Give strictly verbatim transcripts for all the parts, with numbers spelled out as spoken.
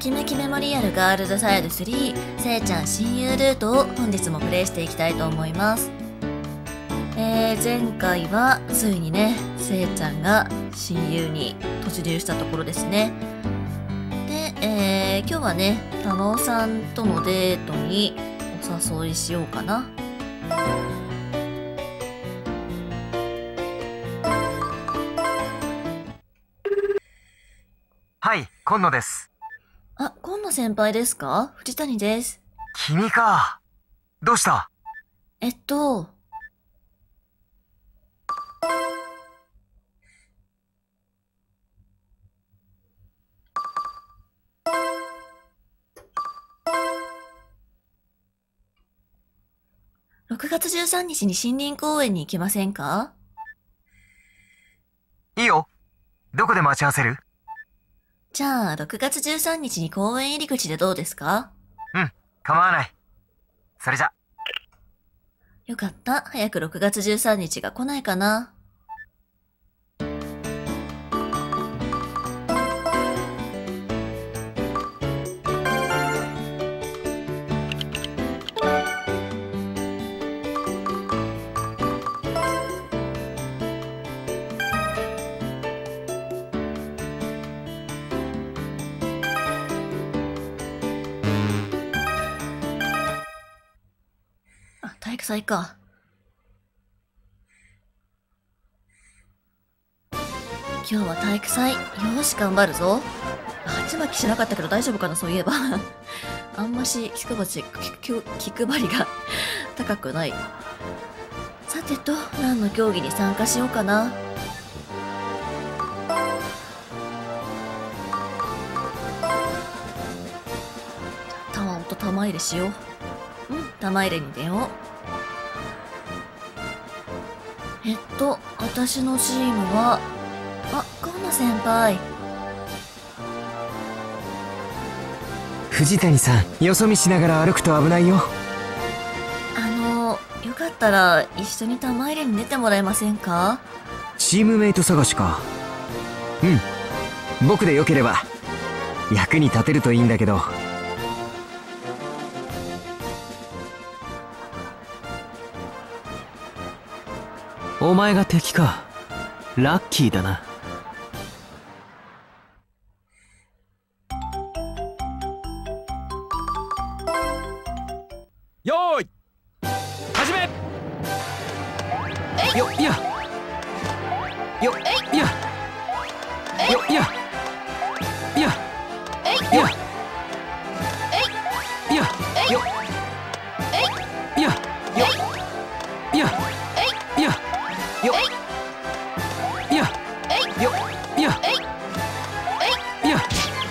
きめきメモリアルガールズサイドスリーせいちゃん親友ルートを本日もプレイしていきたいと思います。えー、前回はついにね、せいちゃんが親友に突入したところですね。で、えー、今日はね、田野さんとのデートにお誘いしようかな。 はい、今野です。 あ、今野先輩ですか？藤谷です。 君か。どうした？ えっと、ろくがつじゅうさんにちに森林公園に行きませんか？ いいよ。どこで待ち合わせる？ じゃあ、ろくがつじゅうさんにちに公園入り口でどうですか？ うん、構わない。それじゃ。 よかった。早くろくがつじゅうさんにちが来ないかな。あ、体育祭か。今日は体育祭。よーし、頑張るぞ。鉢巻きしなかったけど大丈夫かな、そういえば。あんまし気配り、気気配りが高くない。さてと、何の競技に参加しようかな。たまと玉入れしよう。うん、玉入れに出よう。えっと、私のチームは、あ、河野先輩。 藤谷さん、よそ見しながら歩くと危ないよ。 あの、よかったら一緒に玉入れに出てもらえませんか？ チームメイト探しか。うん、僕でよければ役に立てるといいんだけど。 お前が敵か。ラッキーだな。よーい、始め。よっいやよっいやよっいやいやいやいやよっいやよっいやいやよっいやよっいやいやいや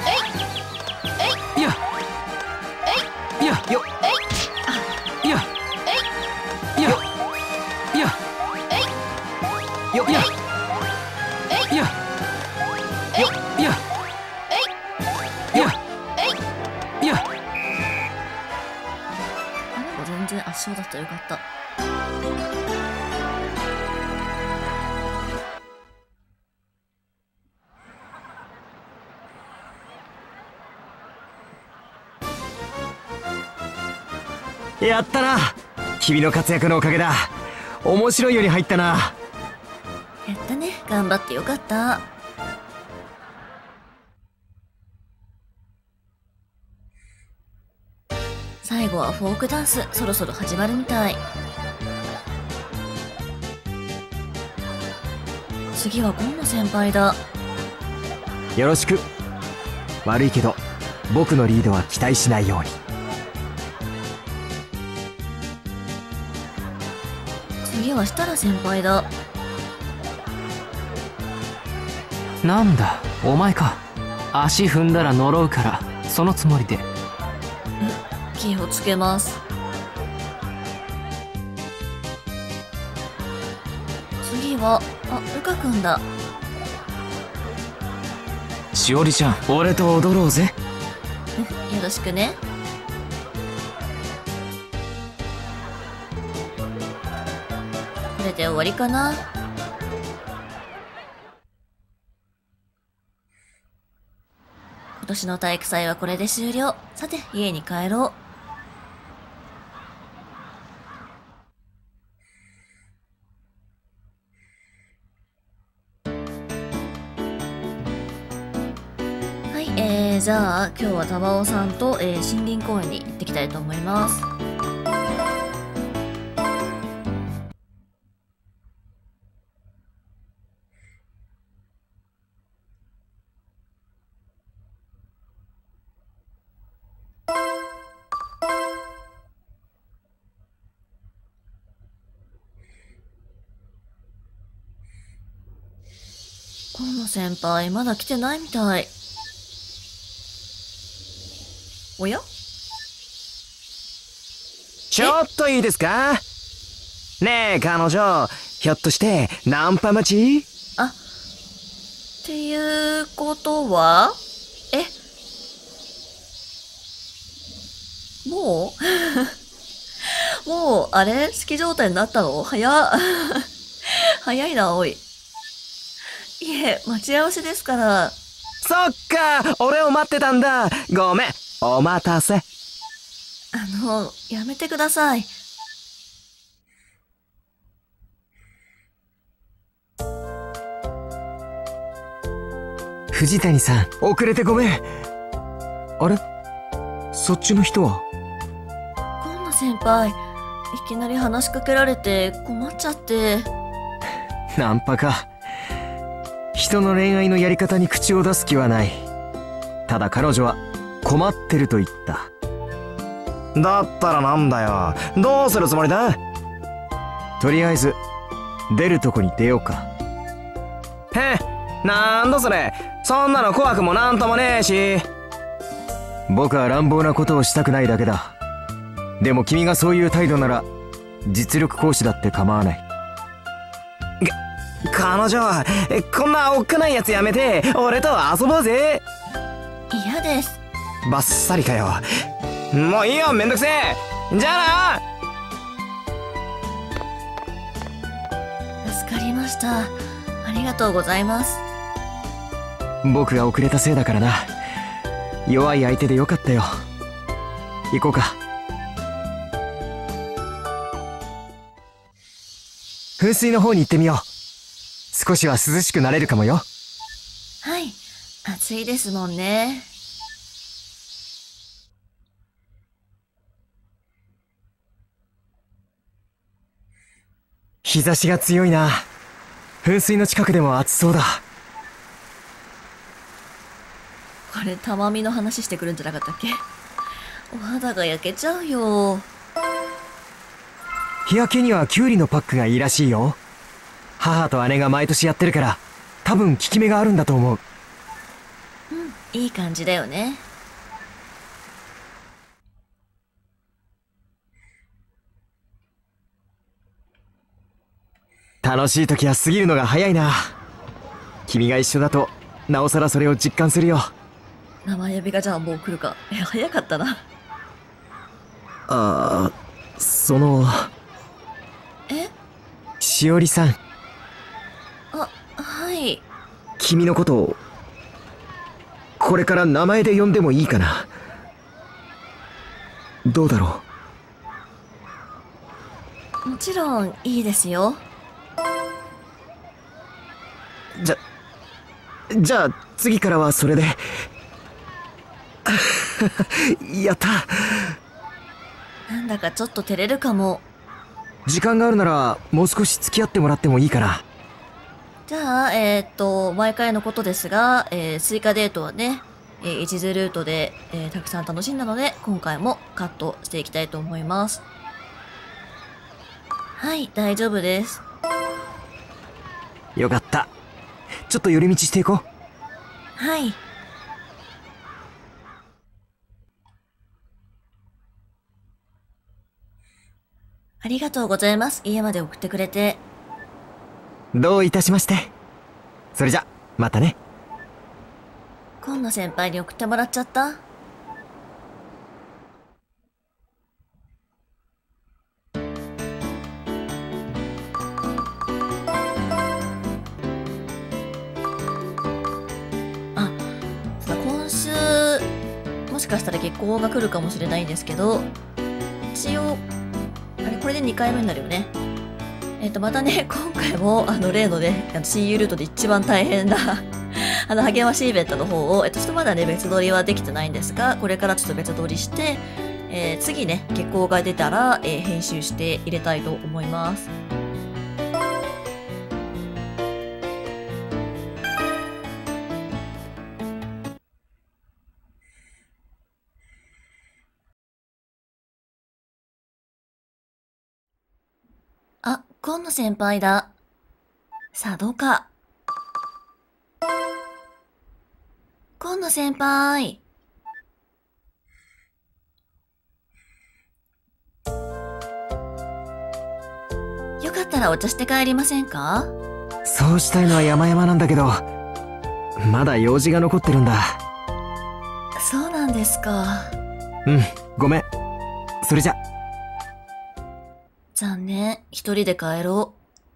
いやよっいやいやいやよっいやいやいやよっいやいやいやあれも全然圧勝だったらよかった。 やったな。君の活躍のおかげだ。面白いように入ったな。 やったね。頑張ってよかった。最後はフォークダンス。そろそろ始まるみたい。次は今野先輩だ。 よろしく。悪いけど僕のリードは期待しないように。 次は設楽先輩だ。 なんだお前か。足踏んだら呪うからそのつもりで。 気をつけます。次はあ、ルカ君だ。 しおりちゃん、俺と踊ろうぜ。 よろしくね。これで終わりかな。 今年の体育祭はこれで終了。さて、家に帰ろう。はい、えー、じゃあ、今日はタバオさんと、えー、森林公園に行ってきたいと思います。河野先輩、まだ来てないみたい。おや？ ちょっといいですか？ねえ、彼女、ひょっとしてナンパ待ち？ あ、っていうことは？え？もうもう、あれ好き状態になったの？早っ。早いな、おい。いえ、待ち合わせですから。 そっか、俺を待ってたんだ。ごめん、お待たせ。 あの、やめてください。 藤谷さん、遅れてごめん。あれ？そっちの人は？ 河野先輩、いきなり話しかけられて困っちゃって。 ナンパか。人の恋愛のやり方に口を出す気はない。ただ彼女は困ってると言った。だったらなんだよ。どうするつもりだ？とりあえず出るとこに出ようか。へえ、なんだそれ。そんなの怖くもなんともねえし。僕は乱暴なことをしたくないだけだ。でも君がそういう態度なら実力行使だって構わない。彼女、こんなおっかないやつやめて俺と遊ぼうぜ。 嫌です。 バッサリかよ。もういいよ、めんどくせえ。じゃあな。助かりました。ありがとうございます。 僕が遅れたせいだからな。弱い相手でよかったよ。行こうか。噴水の方に行ってみよう。少しは涼しくなれるかもよ。 はい、暑いですもんね。 日差しが強いな。噴水の近くでも暑そうだ。 これ、たまみの話してくるんじゃなかったっけ？お肌が焼けちゃうよ。 日焼けにはキュウリのパックがいいらしいよ。母と姉が毎年やってるから、多分効き目があるんだと思う。 うん、いい感じだよね。 楽しい時は過ぎるのが早いな。君が一緒だとなおさらそれを実感するよ。 名前呼びがじゃあもう来るか。え、早かったな。 ああ、そのえ？ しおりさん。 あ、はい。 君のことをこれから名前で呼んでもいいかな。どうだろう。もちろんいいですよ。 じゃじゃあ次からはそれで。やった。 なんだかちょっと照れるかも。 時間があるならもう少し付き合ってもらってもいいかな。 じゃあ、えー、っと、毎回のことですが、えー、追加デートはね、えー、一途ルートで、えー、たくさん楽しんだので、今回もカットしていきたいと思います。はい、大丈夫です。 よかった。ちょっと寄り道していこう。 はい。ありがとうございます。家まで送ってくれて。 どういたしまして。それじゃ、またね。 今野先輩に送ってもらっちゃった？あ、今週かしたら月光が来るかもしれないんですけど、一応、あれ、これでにかいめになるよね。えっと、またね、今回も、あの、例のね、あの親友ルートで一番大変な、あの、励ましイベントの方を、えっと、ちょっとまだね、別撮りはできてないんですが、これからちょっと別撮りして、えー、次ね、月光が出たら、えー、編集して入れたいと思います。あ、今野先輩だ。さあ、どうか。今野先輩。よかったらお茶して帰りませんか？ そうしたいのは山々なんだけど、まだ用事が残ってるんだ。 そうなんですか。 うん、ごめん。それじゃ。 残念、一人で帰ろ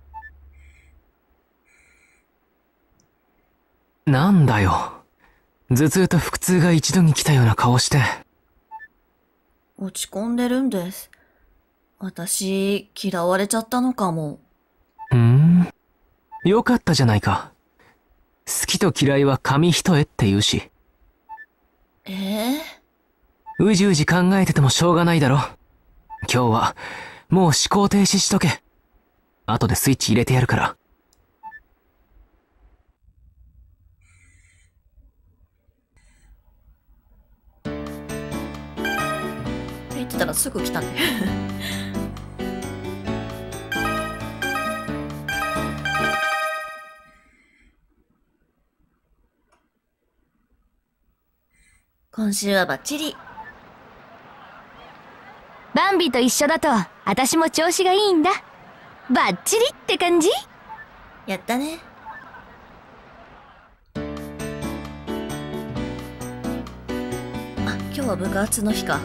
う。なんだよ。頭痛と腹痛が一度に来たような顔して。 落ち込んでるんです。私、嫌われちゃったのかも。 ふーん。よかったじゃないか。好きと嫌いは紙一重って言うし。 ええー、うじうじ考えててもしょうがないだろ。今日は、もう思考停止しとけ。後でスイッチ入れてやるから。 言ってたらすぐ来たね。今週はバッチリ。 バンビと一緒だと、私も調子がいいんだ。バッチリって感じ？ やったね。あ、今日は部活の日か。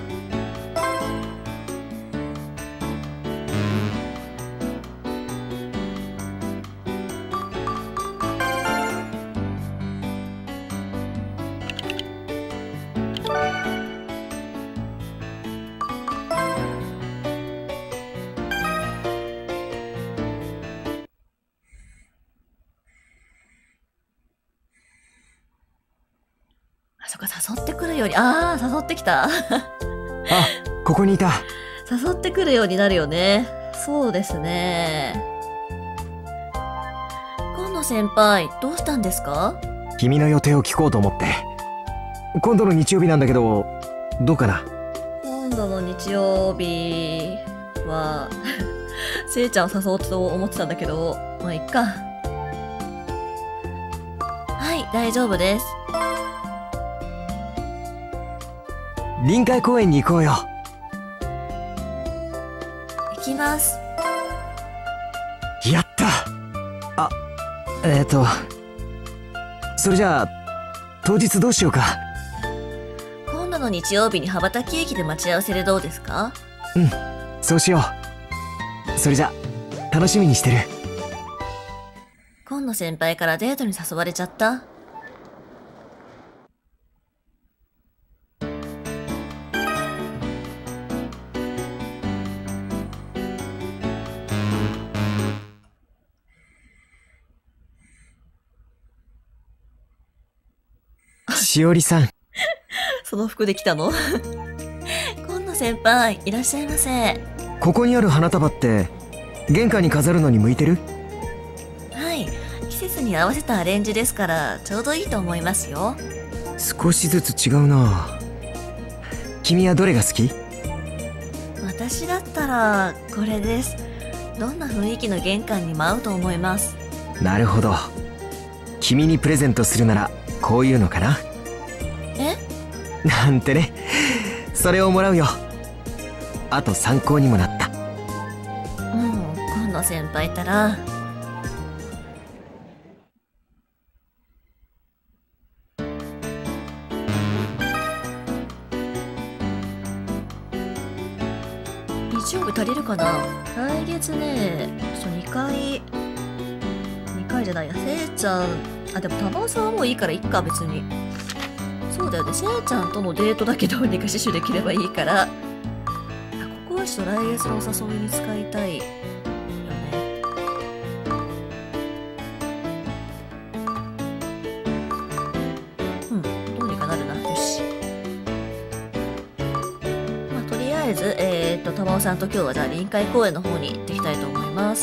そっか、誘ってくるように、ああ、誘ってきた。 あ、ここにいた。 誘ってくるようになるよね。そうですね。今野先輩、どうしたんですか？ 君の予定を聞こうと思って。今度の日曜日なんだけど、どうかな？ 今度の日曜日は、せいちゃんを誘おうと思ってたんだけど、まあ、いっか。はい、大丈夫です。 臨海公園に行こうよ。 行きます。 やった。あ、えっと、それじゃあ、当日どうしようか。 今度の日曜日に羽ばたき駅で待ち合わせでどうですか？ うん、そうしよう。それじゃ、楽しみにしてる。 今野先輩からデートに誘われちゃった。 しおりさん。 その服で来たの？今野先輩、いらっしゃいませ。 ここにある花束って、玄関に飾るのに向いてる？ はい。季節に合わせたアレンジですから、ちょうどいいと思いますよ。 少しずつ違うな。君はどれが好き？ 私だったら、これです。どんな雰囲気の玄関にも合うと思います。 なるほど。君にプレゼントするなら、こういうのかな？ え？ なんてね。それをもらうよ。あと参考にもなった。 うん、今野先輩ったら。日曜日足りるかな？来月ね、ちょにかい、にかいじゃないや、せいちゃん、あ、でも玉尾さんはもういいからいっか、別に。そそうだよね。せいちゃんとのデートだけどうにか死守できればいいから。あ、ここはちょっと来月のお誘いに使いたいよね。うん、どうにかなるな。よし。まあ、とりあえず、えーっと、玉尾さんと今日はじゃあ臨海公園の方に行ってきたいと思います。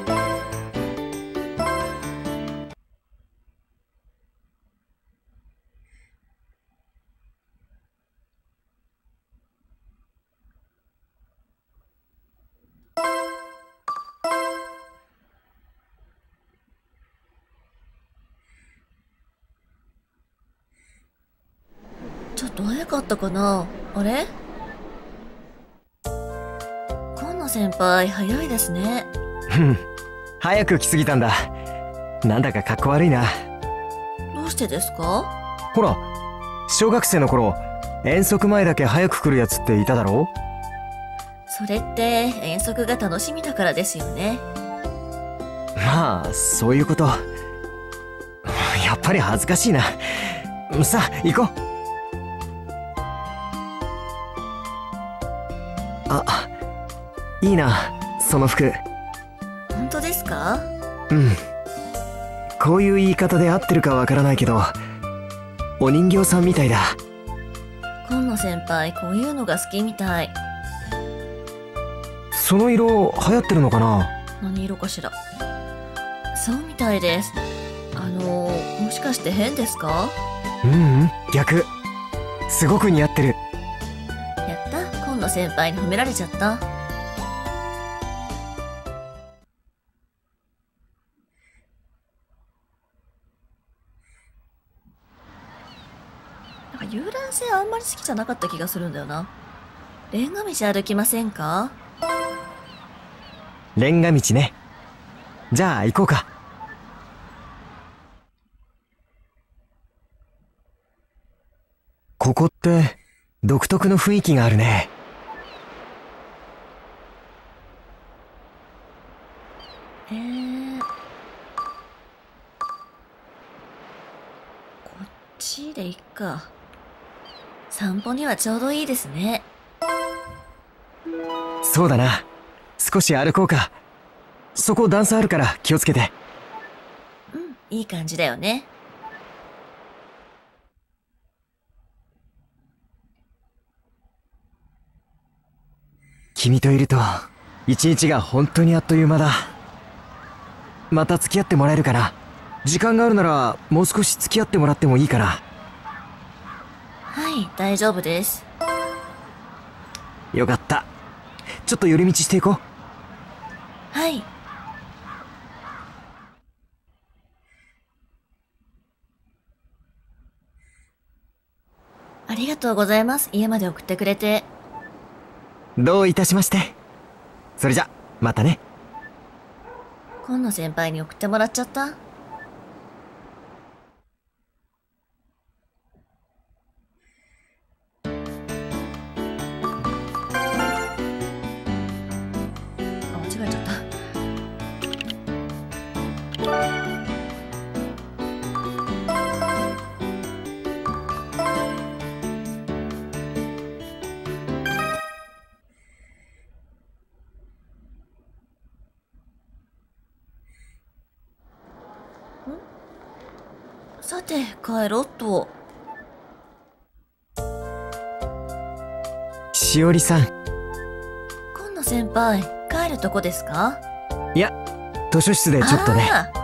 ちょっと早かったかな。あれ、今野先輩早いですね。 ふん、早く来すぎたんだ。なんだかかっこ悪いな。 どうしてですか？ ほら、小学生の頃遠足前だけ早く来るやつっていただろ？ それって遠足が楽しみだからですよね。 まあそういうこと。やっぱり恥ずかしいな。さあ行こう。あ、いいな、その服。 本当ですか？ うん。こういう言い方で合ってるかわからないけど、お人形さんみたいだ。 今野先輩、こういうのが好きみたい。 その色流行ってるのかな？ 何色かしら。そうみたいです。あのー、もしかして変ですか？ うんうん、逆。すごく似合ってる。 やった、今野先輩に褒められちゃった。なんか遊覧船あんまり好きじゃなかった気がするんだよな。レンガ道歩きませんか？ レンガ道ね。じゃあ行こうか。ここって独特の雰囲気があるね。 えー、こっちでいっか。散歩にはちょうどいいですね。 そうだな。少し歩こうか。そこ段差あるから気をつけて。 うん、いい感じだよね。 君といると一日が本当にあっという間だ。また付き合ってもらえるかな？時間があるならもう少し付き合ってもらってもいいかな？ はい、大丈夫です。 よかった。ちょっと寄り道していこう。 はい。ありがとうございます。家まで送ってくれて。 どういたしまして。それじゃまたね。 今野先輩に送ってもらっちゃった。あ、間違えちゃった。さて、帰ろうっと。 しおりさん。 今野先輩、帰るとこですか？ いや、図書室でちょっとね。 あ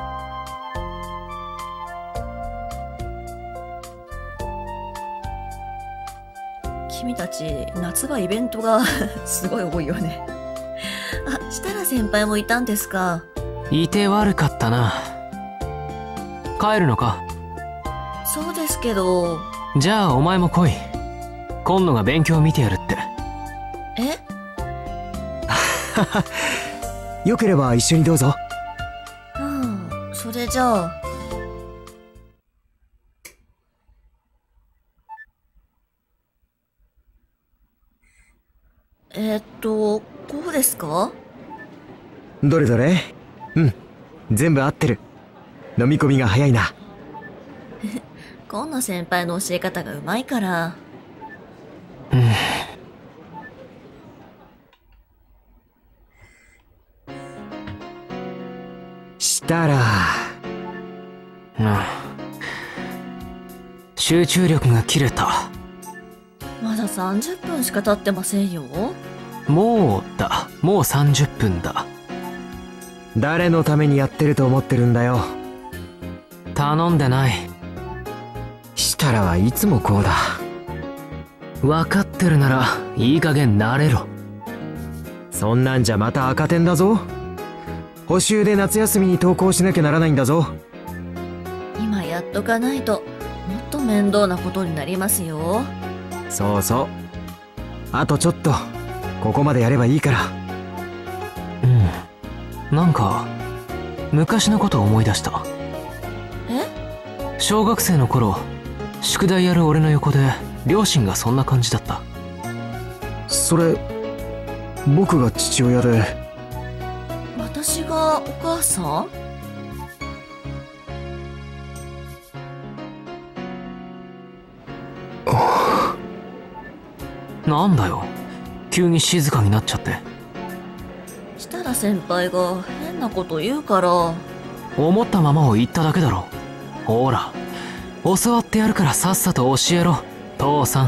ー、君たち、夏はイベントがすごい多いよね。あ、設楽先輩もいたんですか？ いて悪かったな。帰るのか？ そうですけど。 じゃあお前も来い。今野が勉強を見てやるって。 え？ よければ一緒にどうぞ。 うん、それじゃあ。えー、っと、こうですか？ どれどれ？うん、全部合ってる。飲み込みが早いな。 今野先輩の教え方がうまいから。 うん。 したら、 うん。集中力が切れた。 まださんじゅっぷんしか経ってませんよ。 もうだ。もうさんじゅっぷんだ。 誰のためにやってると思ってるんだよ。 頼んでない。 したらはいつもこうだ。 分かってるならいい加減慣れろ。 そんなんじゃまた赤点だぞ。補習で夏休みに登校しなきゃならないんだぞ。 今やっとかないともっと面倒なことになりますよ。 そうそう。あとちょっとここまでやればいいから。 うん。なんか昔のことを思い出した。 え？ 小学生の頃、宿題やる俺の横で両親がそんな感じだった。 それ僕が父親で。 私がお母さん？ なんだよ、急に静かになっちゃって。 設楽先輩が変なこと言うから。 思ったままを言っただけだろ。ほら、教わってやるからさっさと教えろ、父さん。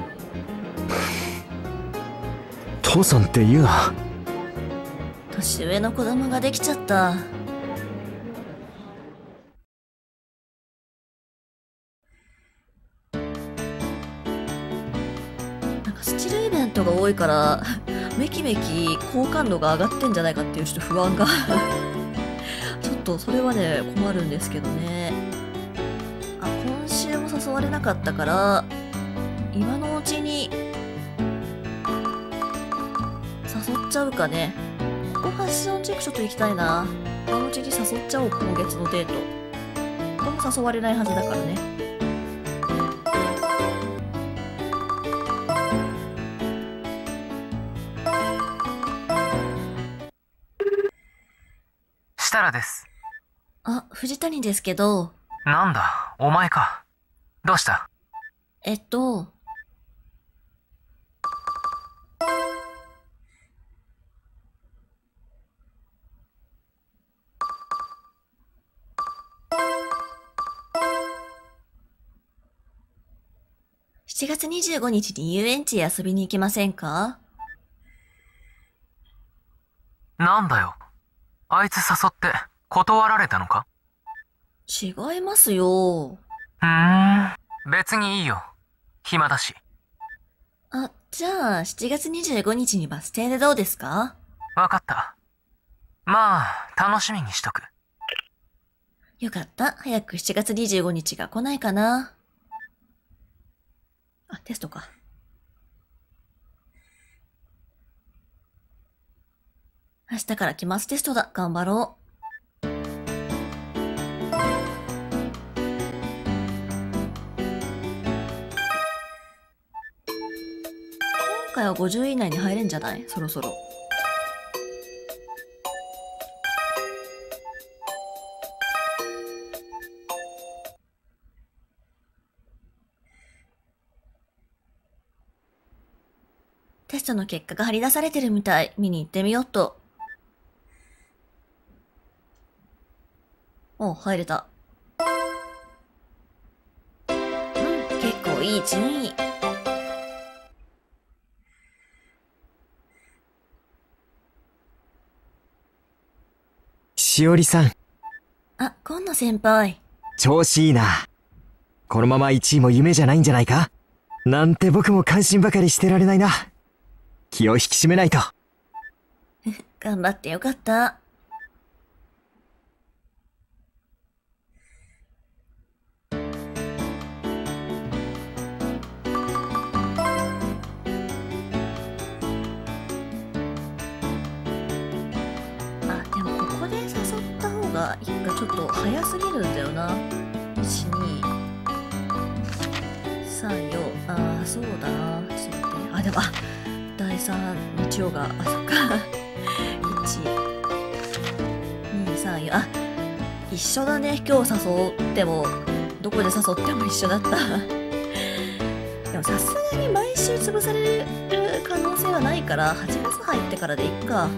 父さんって言うな。 年上の子供ができちゃった。なんかスチルイベントが多いからめきめき好感度が上がってんじゃないかっていうちょっと不安がちょっとそれはね困るんですけどね。あ、今週も誘われなかったから今のうちに誘っちゃうかね。ここファッションチェックちょっと行きたいな。今のうちに誘っちゃおう、今月のデート。これも誘われないはずだからね。 設楽です。 あ、藤谷ですけど。 なんだ、お前か。どうした？ えっと。しちがつにじゅうごにちに遊園地へ遊びに行きませんか？ なんだよ。あいつ誘って断られたのか？ 違いますよ。 ふーん、別にいいよ。暇だし。 あ、じゃあしちがつにじゅうごにちにバス停でどうですか？ わかった。まあ、楽しみにしとく。 よかった。早くしちがつにじゅうごにちが来ないかな。あ、テストか。明日から期末テストだ。頑張ろう。今回はごじゅうい以内に入れんじゃない？そろそろ。テストの結果が張り出されてるみたい。見に行ってみよっと。お、入れた。うん、結構いい順位。 しおりさん。 あ、今野先輩。 調子いいな。このままいちいも夢じゃないんじゃないか？なんて僕も感心ばかりしてられないな。気を引き締めないと。 頑張ってよかった。あ、でもここで誘った方がいいか、ちょっと早すぎるんだよな。いち、に、さん、よん、あー、そうだな。ちょっと待って。あ、でも、あ、だいさん日曜が、あ、そっか。いち、に、さん、よん、あ、一緒だね。今日誘っても、土どこで誘っても一緒だった。でもさすがに毎週潰される可能性はないから、はちがつ入ってからでいっか。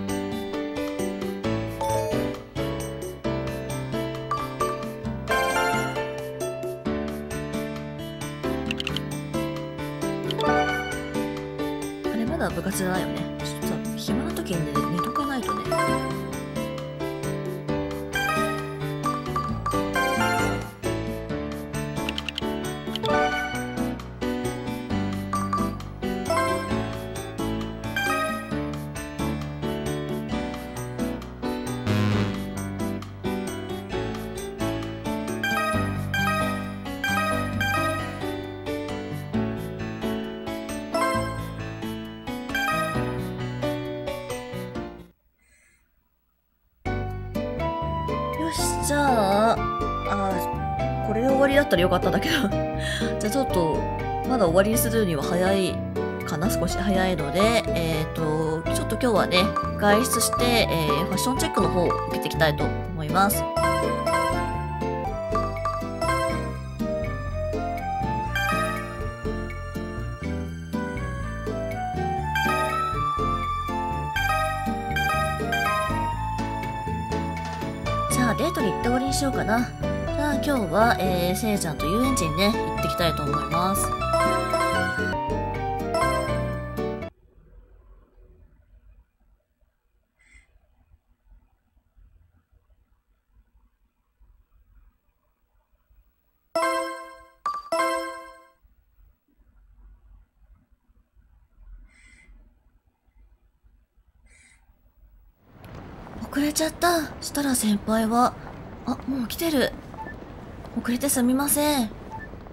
あれまだ部活じゃないよね。ちょっと暇な時にね、寝とかないとね。よし、じゃあ、あ、これで終わりだったらよかったんだけど。じゃあちょっと、まだ終わりにするには早いかな、少し早いので、えっと、ちょっと今日はね、外出して、えー、ファッションチェックの方を受けていきたいと思います。じゃあデートに行って終わりにしようかな。じゃあ今日は、えー、せいちゃんと遊園地にね、行ってきたいと思います。遅れちゃった。したら先輩は、あ、もう来てる。遅れてすみません。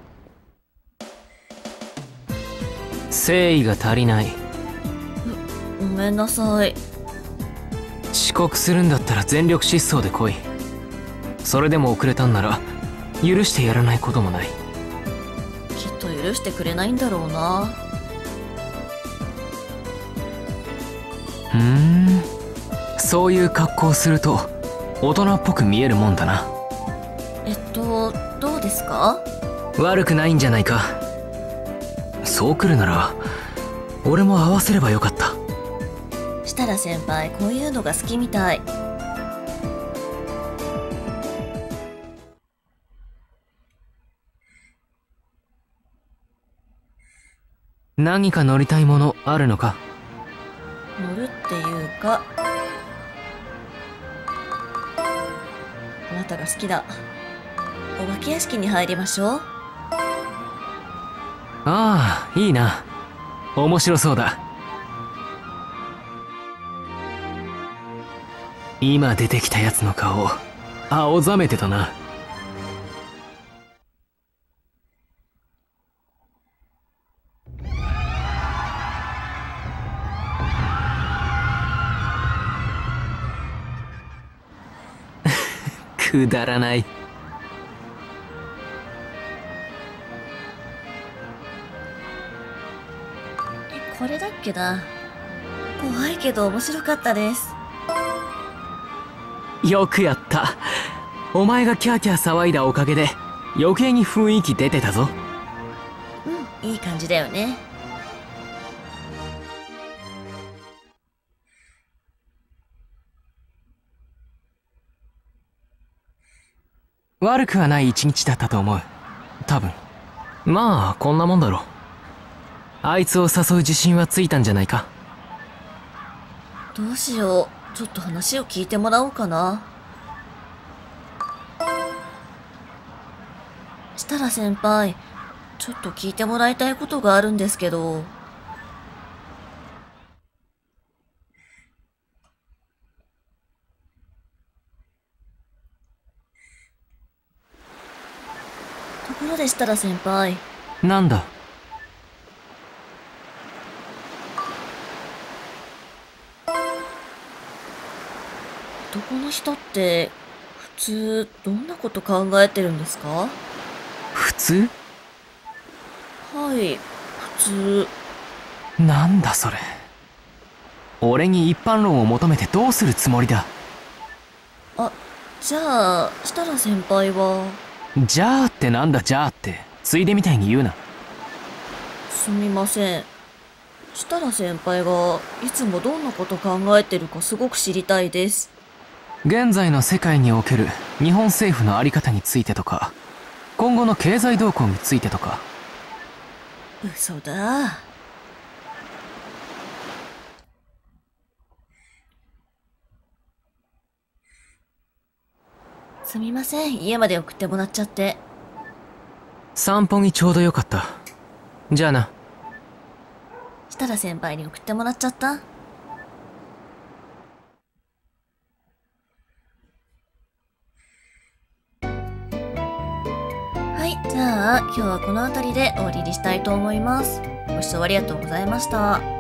誠意が足りない。 ごめんなさい。 遅刻するんだったら全力疾走で来い。それでも遅れたんなら許してやらないこともない。 きっと許してくれないんだろうな。 ふーん、そういう格好をすると大人っぽく見えるもんだな。 えっとどうですか？ 悪くないんじゃないか。そう来るなら俺も合わせればよかった。 設楽先輩、こういうのが好きみたい。 何か乗りたいものあるのか？ 乗るっていうか、あなたが好きだ。お化け屋敷に入りましょう。 ああ、いいな。面白そうだ。今出てきたやつの顔、青ざめてたな。くだらない。 これだっけな。怖いけど面白かったです。 よくやった。お前がキャーキャー騒いだおかげで余計に雰囲気出てたぞ。 うん、いい感じだよね。 悪くはない一日だったと思う。多分。まあこんなもんだろう。あいつを誘う自信はついたんじゃないか。 どうしよう。ちょっと話を聞いてもらおうかな。設楽先輩、ちょっと聞いてもらいたいことがあるんですけど。ところで設楽先輩。 なんだ？ 男の人って普通どんなこと考えてるんですか？ 普通？ はい、普通。 なんだそれ。俺に一般論を求めてどうするつもりだ？ あ、じゃあ設楽先輩は。 じゃあってなんだじゃあって、ついでみたいに言うな。 すみません。設楽先輩がいつもどんなこと考えてるかすごく知りたいです。 現在の世界における日本政府の在り方についてとか、今後の経済動向についてとか。 嘘だ。すみません、家まで送ってもらっちゃって。 散歩にちょうどよかった。じゃあな。 設楽先輩に送ってもらっちゃった。はい、じゃあ今日はこの辺りで終わりにしたいと思います。ご視聴ありがとうございました。